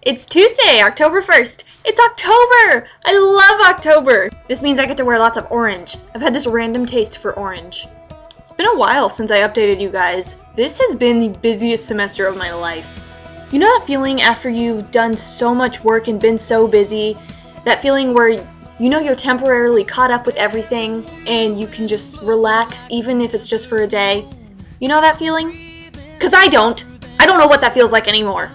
It's Tuesday, October 1st. It's October! I love October! This means I get to wear lots of orange. I've had this random taste for orange. It's been a while since I updated you guys. This has been the busiest semester of my life. You know that feeling after you've done so much work and been so busy? That feeling where you know you're temporarily caught up with everything and you can just relax even if it's just for a day? You know that feeling? 'Cause I don't. I don't know what that feels like anymore.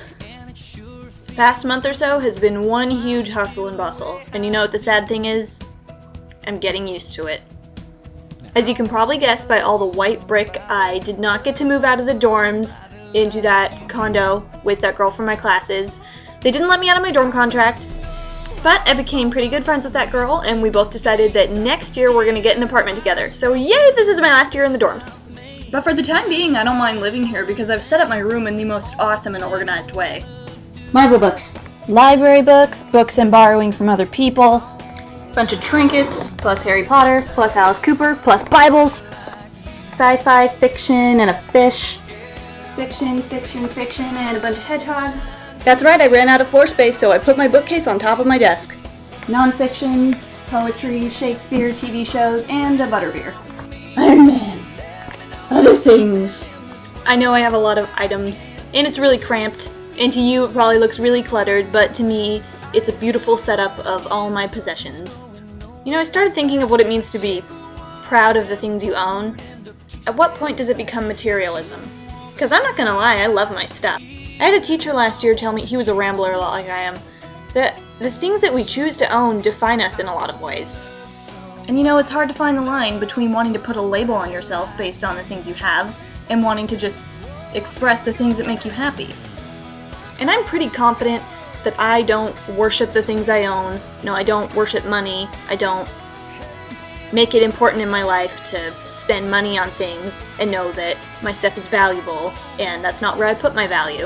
Past month or so has been one huge hustle and bustle, and you know what the sad thing is? I'm getting used to it. As you can probably guess by all the white brick, I did not get to move out of the dorms into that condo with that girl from my classes. They didn't let me out of my dorm contract, but I became pretty good friends with that girl, and we both decided that next year we're gonna get an apartment together. So yay, this is my last year in the dorms. But for the time being, I don't mind living here because I've set up my room in the most awesome and organized way. Marvel books, library books, books I'm borrowing from other people, Bunch of trinkets, plus Harry Potter, plus Alice Cooper, plus Bibles, sci-fi, fiction, and a fish. fiction, and a bunch of hedgehogs. That's right, I ran out of floor space, so I put my bookcase on top of my desk. Non-fiction, poetry, Shakespeare, TV shows, and a butterbeer. Iron Man. Other things. I know I have a lot of items, and it's really cramped, and to you it probably looks really cluttered, but to me, it's a beautiful setup of all my possessions. You know, I started thinking of what it means to be proud of the things you own. At what point does it become materialism? Because I'm not gonna lie, I love my stuff. I had a teacher last year tell me, he was a rambler a lot like I am, that the things that we choose to own define us in a lot of ways. And you know, it's hard to find the line between wanting to put a label on yourself based on the things you have and wanting to just express the things that make you happy. And I'm pretty confident that I don't worship the things I own. No, I don't worship money. I don't make it important in my life to spend money on things and know that my stuff is valuable, and that's not where I put my value.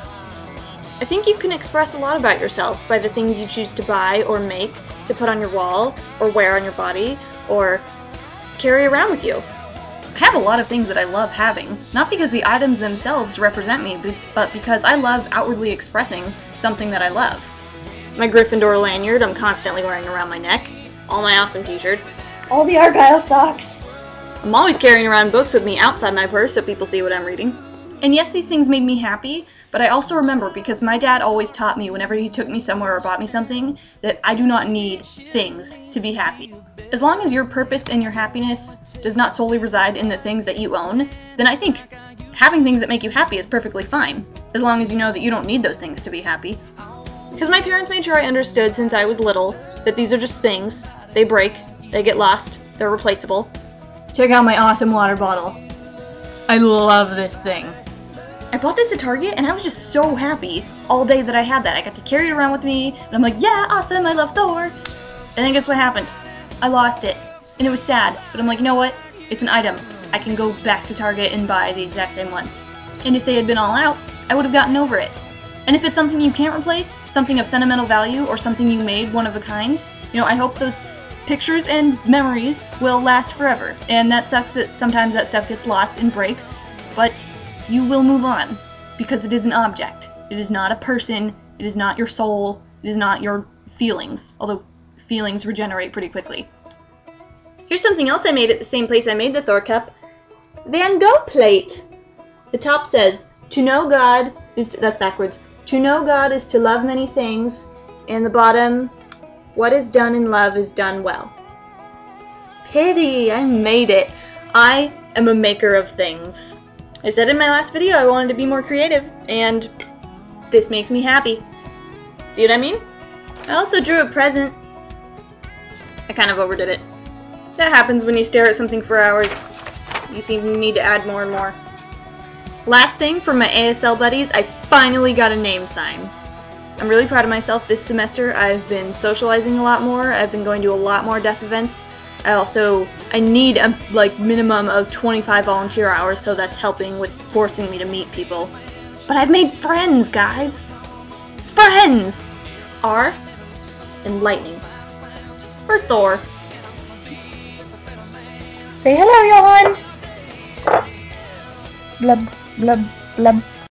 I think you can express a lot about yourself by the things you choose to buy or make to put on your wall, or wear on your body, or carry around with you. I have a lot of things that I love having, not because the items themselves represent me, but because I love outwardly expressing something that I love. My Gryffindor lanyard I'm constantly wearing around my neck, all my awesome t-shirts. All the Argyle socks. I'm always carrying around books with me outside my purse so people see what I'm reading. And yes, these things made me happy, but I also remember, because my dad always taught me whenever he took me somewhere or bought me something, that I do not need things to be happy. As long as your purpose and your happiness does not solely reside in the things that you own, then I think having things that make you happy is perfectly fine, as long as you know that you don't need those things to be happy. Because my parents made sure I understood since I was little that these are just things. They break, they get lost, they're replaceable. Check out my awesome water bottle. I love this thing. I bought this at Target and I was just so happy all day that I had that. I got to carry it around with me and I'm like, yeah, awesome, I love Thor. And then guess what happened? I lost it. And it was sad, but I'm like, you know what? It's an item. I can go back to Target and buy the exact same one. And if they had been all out, I would have gotten over it. And if it's something you can't replace, something of sentimental value, or something you made one of a kind, you know, I hope those pictures and memories will last forever. And that sucks that sometimes that stuff gets lost and breaks, but you will move on, because it is an object. It is not a person, it is not your soul, it is not your feelings, although feelings regenerate pretty quickly. Here's something else I made at the same place I made the Thor cup. Van Gogh plate! The top says, to know God is, that's backwards, to know God is to love many things, and the bottom, what is done in love is done well. Pity, I made it. I am a maker of things. I said in my last video I wanted to be more creative, and this makes me happy. See what I mean? I also drew a present. I kind of overdid it. That happens when you stare at something for hours. You seem to need to add more and more. Last thing, for my ASL buddies, I finally got a name sign. I'm really proud of myself this semester. I've been socializing a lot more. I've been going to a lot more deaf events. I need a minimum of 25 volunteer hours, so that's helping with forcing me to meet people. But I've made friends, guys! Friends! R and lightning. Or Thor. Say hello, Johan. Blub, blub, blub.